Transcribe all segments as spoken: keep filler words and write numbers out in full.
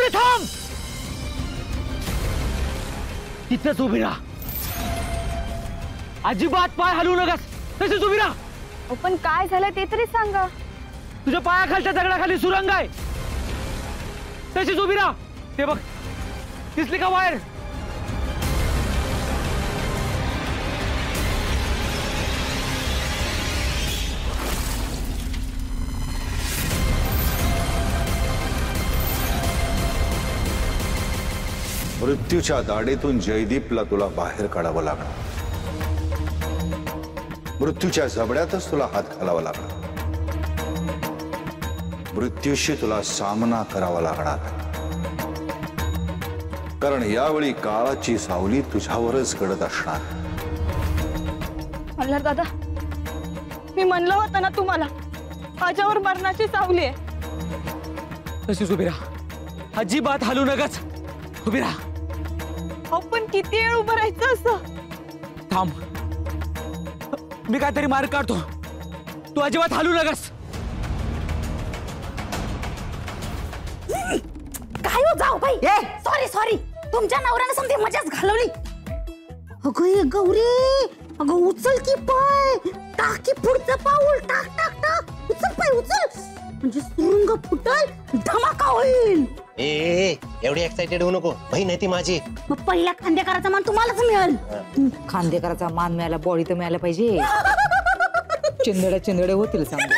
गौरी थांब, तिथेच उभी राहा, अजिबात पाय हलवू नकास, तशीच उभी राहा। पण काय झालं ते तरी सांगा। तुझ्या पायाखालच्या दगडाखाली सुरंग आहे, तशीच उभी राहा। ते बघ, दिसली का वायर? मृत्यूच्या दाढीतून जयदीपला तुला बाहेर काढावं लागणार, मृत्यूच्या जबड्यातच तुला हात घालावा लागणार, मृत्यूशी तुला सामना करावा लागणार, कारण यावेळी काळाची सावली तुझ्यावरच गडत असणार। मल्हार दादा, मी म्हणलं होतं ना तुम्हाला, माझ्यावर मरणाची सावली आहे। तशीच उभी राहा, अजिबात हलू नकाच, उभी राहा। पण किती वेळ उभं राहायचं असं? थांब, मी काहीतरी मार्ग काढतो, तू अजिबात हलू नकास। काय हो जाऊ बाई, सॉरी सॉरी, तुमच्या नवऱ्याने समधी मजाच घालवली। अगं ये गौरी, अगं उचल की पाय, टाक की पुढचं पाऊल, टाक टाक टाक, उचल पाय उचल, म्हणजे सुरंग फुटल, धमाका होईल। ए, ए एवढी एक्साइटेड होऊ नको, बहीण आहे ती माझी। मग पहिल्या खांदेकराचा मान तुम्हालाच मिळेल। खांदेकराचा मान मिळाला, बॉडी तर मिळायला पाहिजे, चिंदडे चिंदडे होतील सांग।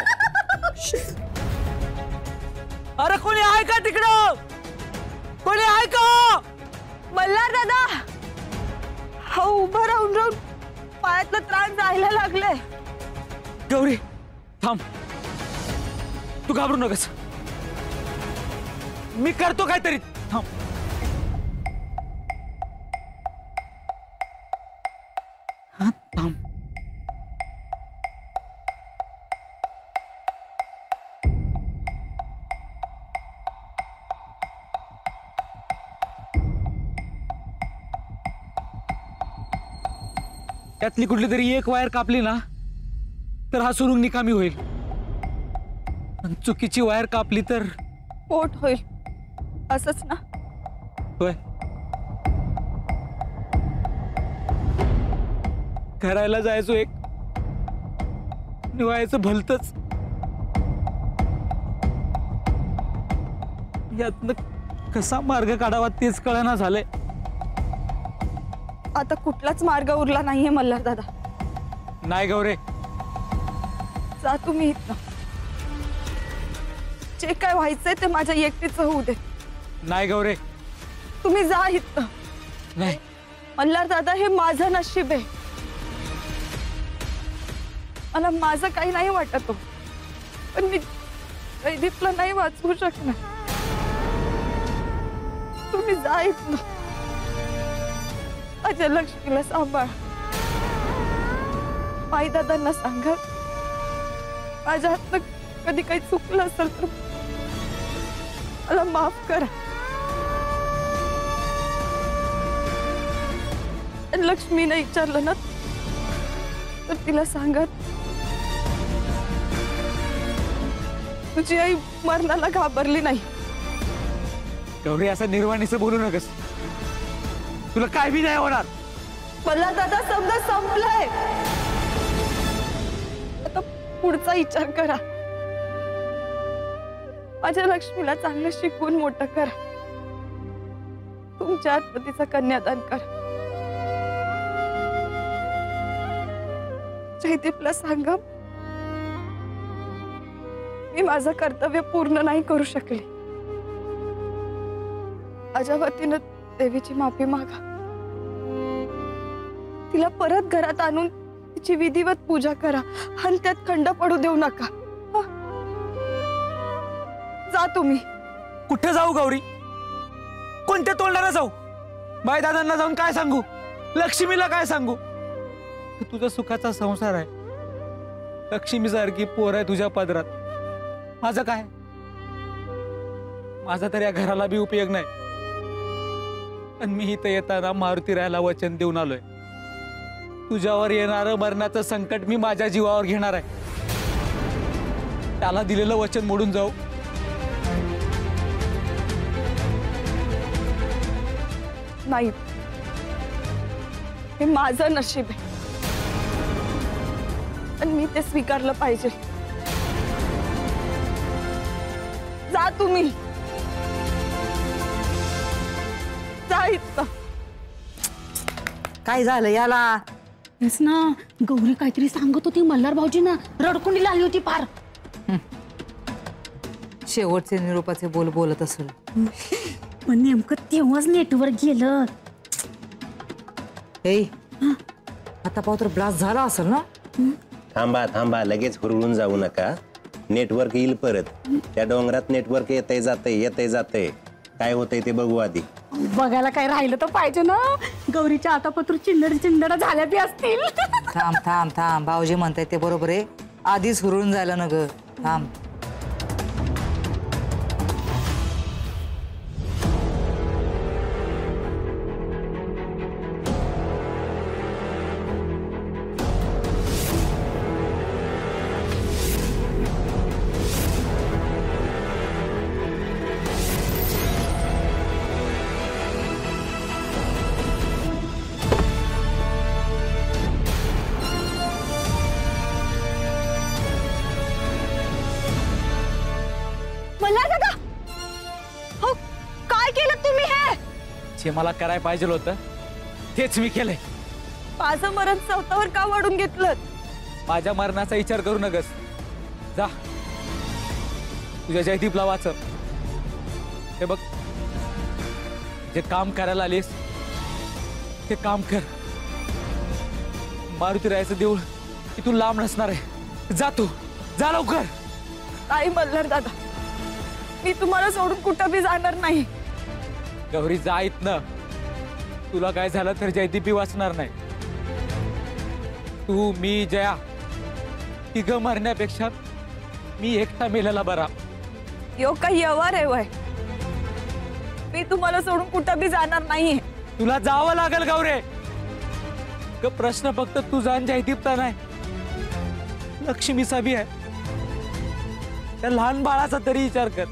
अरे कोणी आहे का तिकडं? कोणी आहे का? मल्हार दादा, हा उभं राहून राहून पायातलं त्रास जायला लागले। गौरी थांब, तू घाबरू नकस, मी करतो काहीतरी, थांब। हा थांब, त्यातली कुठली तरी एक वायर कापली ना तर हा सुरुंग निकामी होईल, पण चुकीची वायर कापली तर पोट होईल, असंच ना? होय, करायला जायचो एक, निवायचं भलतच, यातनं कसा मार्ग काढावा तेच कळना झालंय। आता कुठलाच मार्ग उरला नाहीये मल्हार दादा। नाही गौरे, जा तुम्ही इथनं, जे काय व्हायचंय ते माझ्या एकटीच होऊ दे। नाही गौरे, तुम्ही जा इथनं। नाही मल्हार दादा, हे माझं नशीब आहे, मला माझं काही नाही वाटत, पण मी जयदीपला नाही वाचवू शकणार। तुम्ही जा इथनं, माझ्या लक्ष्मीला सांभाळ, आई दादांना सांगा, माझ्या हातनं कधी काही चुकलं असेल तर मला माफ करा। लक्ष्मीने विचारलं ना तर तिला सांगा, तुझी आई मरणाला घाबरली नाही। गौरी, असं निर्वाणीचं बोलू नकस, तुला काय बी नाही होणार। मला दादा समजा संपलंय, आता पुढचा विचार करा, माझ्या लक्ष्मीला चांगलं शिकवून मोठं करा, तुमच्या आत्मतीचं कन्यादान करा। जयदीपला सांगा, मी माझं कर्तव्य पूर्ण नाही करू शकले, माझ्या वतीनं देवीची माफी मागा, तिला परत घरात आणून तिची विधिवत पूजा करा आणि त्यात खंड पडू देऊ नका। जा तुम्ही। कुठे जाऊ गौरी? कोणत्या तोंडाला जाऊ? बाई दादांना जाऊन काय सांगू? लक्ष्मीला काय सांगू? तुझा सुखाचा संसार आहे, लक्ष्मी सारखी पोर आहे तुझ्या पदरात, माझं काय? माझा तर या घराला बी उपयोग नाही, आणि मी इथं येताना मारुती रायाला वचन देऊन आलोय, तुझ्यावर येणारं मरणाचं संकट मी माझ्या जीवावर घेणार आहे, त्याला दिलेलं वचन मोडून जाऊ? नाही, हे माझं नशीब आहे आणि मी ते स्वीकारलं पाहिजे. जा तुम्ही, जा इथं. काय झालं याला? तेच ना, गौरी काहीतरी सांगत होती मल्हार भाऊजींना, रडकुंडीला आली होती फार. शेवटचे निरोपाचे बोल बोलत असेल. पण नेमकं तेव्हाच नेटवर्क गेलं. ए आता पाहू तर ब्लास्ट झाला असेल ना. थांबा थांबा, लगेच हुरळून जाऊ नका. नेटवर्क येईल परत. त्या डोंगरात नेटवर्क येतंय जातंय येतंय जातंय. काय होतंय ते बघू आधी. बघायला काय राहिलं तर पाहिजे ना. गौरीच्या आतापत्र चिंदड चिंदड झाल्या बी असतील. थांब थांब थांब, भाऊजी म्हणताय ते बरोबर आहे. आधीच हुरळून जायला न ग. थांब. मल्हार दादा, हो काय केलं तुम्ही? हे जे मला करायला पाहिजे होतं तेच मी केलंय. माझं मरण स्वतःवर का वाढून घेतलं? माझ्या मरणाचा विचार करू नकस. जा तुझ्या जयदीपला वाचव. हे बघ, जे काम करायला आलीस ते काम कर. मारुती रायाचं देऊळ इथून लांब नसणार आहे. जा तू, जा लवकर. नाही मल्हार दादा, मी तुम्हाला सोडून कुठं बी जाणार नाही. गौरी जा इथनं. तुला काय झालं तर जयदीपी वाचणार नाही. तू मी जया तिघ मरण्यापेक्षा मी एकटा मेलेला बरा. यो काही व्यवहार आहे वय. मी तुम्हाला सोडून कुठं बी जाणार नाहीये. तुला जावं लागेल गौरे. ग प्रश्न फक्त तुझा आणि जयदीपचा नाही, लक्ष्मीचा बी आहे. त्या लहान बाळाचा तरी विचार कर.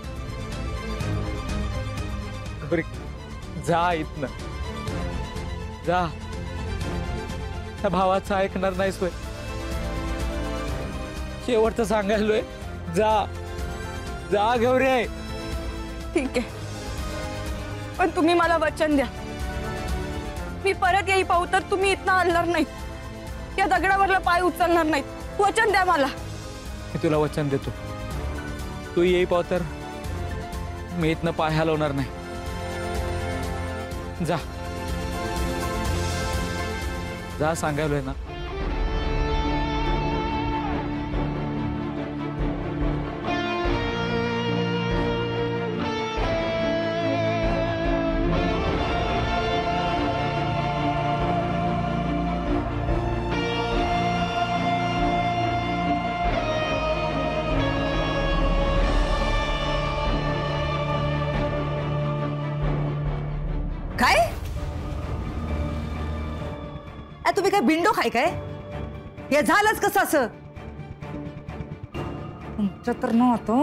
गौरी जा इथनं. जा. त्या भावाचं ऐकणार नाहीस होय. शेवटचं सांगायलोय. जा जा गौरे. ठीक आहे, पण तुम्ही मला वचन द्या, मी परत येई पाहू तर तुम्ही इथनं हलणार नाही, या दगडावरला पाय उचलणार नाहीत. वचन द्या मला. मी तुला वचन देतो. तू येई पाव तर मी इथनं पाय हलवणार नाही. जा जा सांगायलोय ना. काय आ, तुम्ही काय बिंडो खाय काय? हे झालंच कसं असं? तुमच्या तर ना आता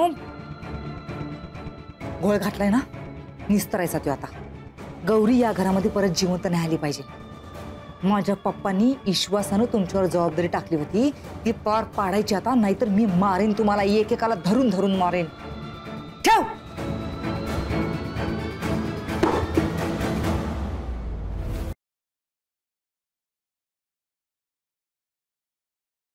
घोळ घातलाय ना, निस्तरायचा तो आता. गौरी या घरामध्ये परत जिवंत नाही आली पाहिजे. माझ्या पप्पांनी विश्वासानं तुमच्यावर जबाबदारी टाकली होती, ती पार पाडायची आता, नाहीतर मी मारेन तुम्हाला, एकेकाला धरून धरून मारेन. ठेव.